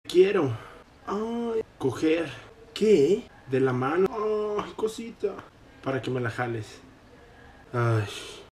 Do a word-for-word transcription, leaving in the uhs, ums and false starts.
Quiero. Ay, coger. ¿Qué? De la mano. Ay, cosita. Para que me la jales. Ay.